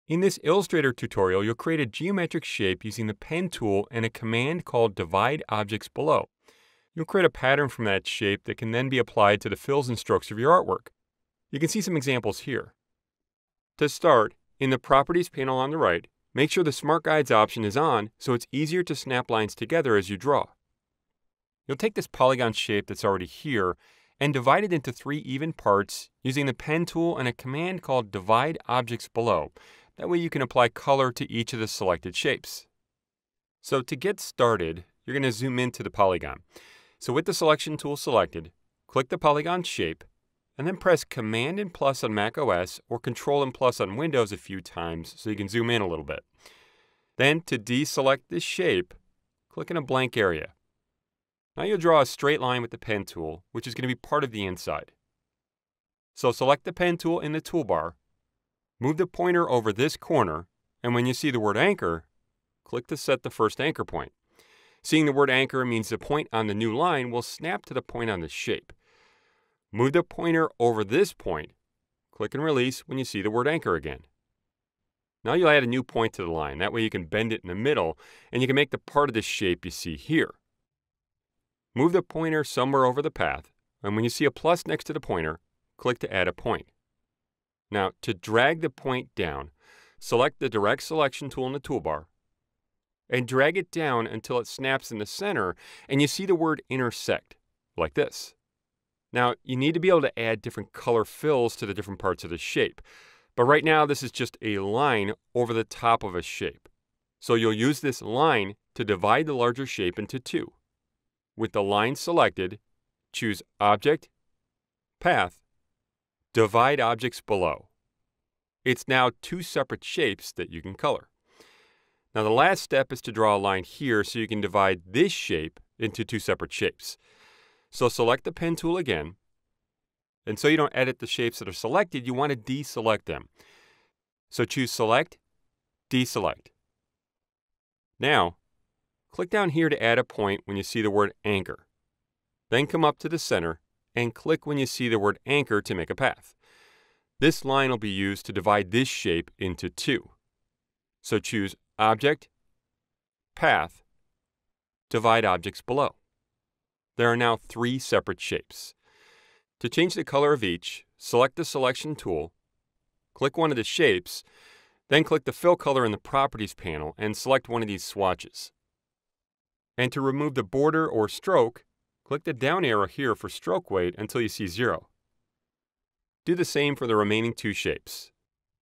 In this Illustrator tutorial, you'll create a geometric shape using the pen tool and a command called Divide Objects Below. You'll create a pattern from that shape that can then be applied to the fills and strokes of your artwork. You can see some examples here. To start, in the Properties panel on the right, make sure the Smart Guides option is on so it's easier to snap lines together as you draw. You'll take this polygon shape that's already here and divide it into 3 even parts using the pen tool and a command called Divide Objects Below. That way you can apply color to each of the selected shapes. So to get started, you're going to zoom into the polygon. So with the selection tool selected, click the polygon shape, and then press Command and plus on Mac OS or Control and plus on Windows a few times so you can zoom in a little bit. Then to deselect this shape, click in a blank area. Now you'll draw a straight line with the pen tool, which is going to be part of the inside. So select the pen tool in the toolbar, move the pointer over this corner, and when you see the word anchor, click to set the first anchor point. Seeing the word anchor means the point on the new line will snap to the point on the shape. Move the pointer over this point, click and release when you see the word anchor again. Now you'll add a new point to the line. That way you can bend it in the middle, and you can make the part of the shape you see here. Move the pointer somewhere over the path, and when you see a plus next to the pointer, click to add a point. Now, to drag the point down, select the Direct Selection tool in the toolbar, and drag it down until it snaps in the center, and you see the word intersect, like this. Now, you need to be able to add different color fills to the different parts of the shape, but right now this is just a line over the top of a shape. So you'll use this line to divide the larger shape into 2. With the line selected, choose Object, Path, Divide Objects Below. It's now 2 separate shapes that you can color. Now the last step is to draw a line here so you can divide this shape into 2 separate shapes. So select the pen tool again, and so you don't edit the shapes that are selected, you want to deselect them. So choose Select, Deselect. Now, click down here to add a point when you see the word anchor. Then come up to the center and click when you see the word anchor to make a path. This line will be used to divide this shape into 2. So choose Object, Path, Divide Objects Below. There are now 3 separate shapes. To change the color of each, select the Selection tool, click one of the shapes, then click the Fill Color in the Properties panel and select one of these swatches. And to remove the border or stroke, click the down arrow here for stroke weight until you see 0. Do the same for the remaining 2 shapes.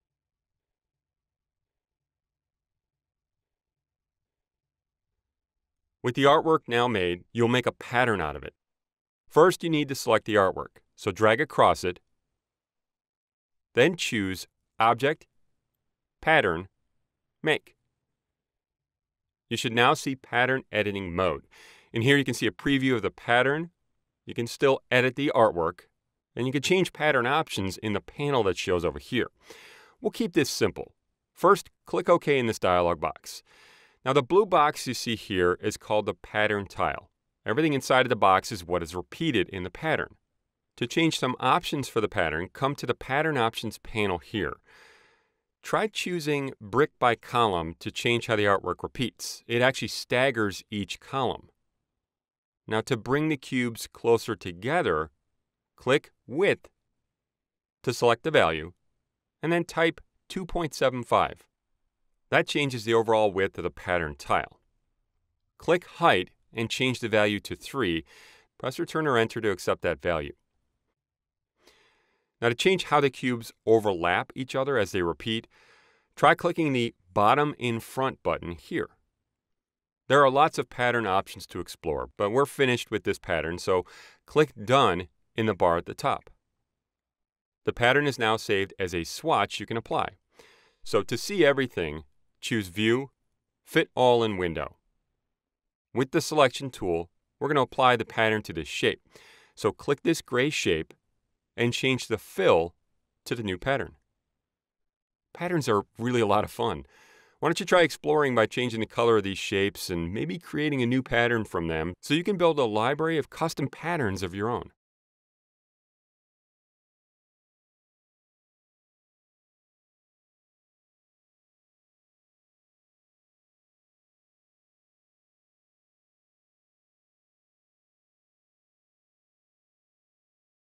With the artwork now made, you'll make a pattern out of it. First, you need to select the artwork, so drag across it. Then choose Object, Pattern, Make. You should now see Pattern Editing Mode. In here you can see a preview of the pattern. You can still edit the artwork, and you can change pattern options in the panel that shows over here. We'll keep this simple. First, click OK in this dialog box. Now the blue box you see here is called the pattern tile. Everything inside of the box is what is repeated in the pattern. To change some options for the pattern, come to the Pattern Options panel here. Try choosing Brick by Column to change how the artwork repeats. It actually staggers each column. Now to bring the cubes closer together, click Width to select the value, and then type 2.75. That changes the overall width of the pattern tile. Click Height and change the value to 3. Press Return or Enter to accept that value. Now to change how the cubes overlap each other as they repeat, try clicking the Bottom in Front button here. There are lots of pattern options to explore, but we're finished with this pattern, so click Done in the bar at the top. The pattern is now saved as a swatch you can apply. So to see everything, choose View, Fit All in Window. With the Selection tool, we're going to apply the pattern to this shape. So click this gray shape and change the fill to the new pattern. Patterns are really a lot of fun. Why don't you try exploring by changing the color of these shapes and maybe creating a new pattern from them so you can build a library of custom patterns of your own.